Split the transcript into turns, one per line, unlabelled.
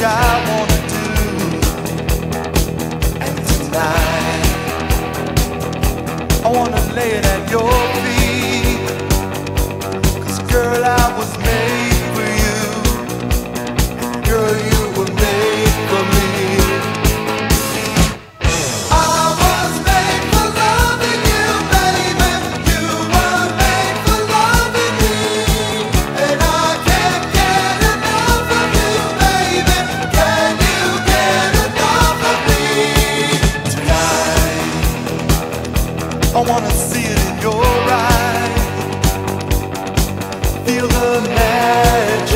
I wanna do. And tonight I wanna lay it at your feet. 'Cause girl, I was made for you. Girl, you were made for me. I was made for loving you, baby. You were made for loving me. And I can't get enough of you, baby. Can you get enough of me? Tonight I wanna see it in your eyes. Feel the magic.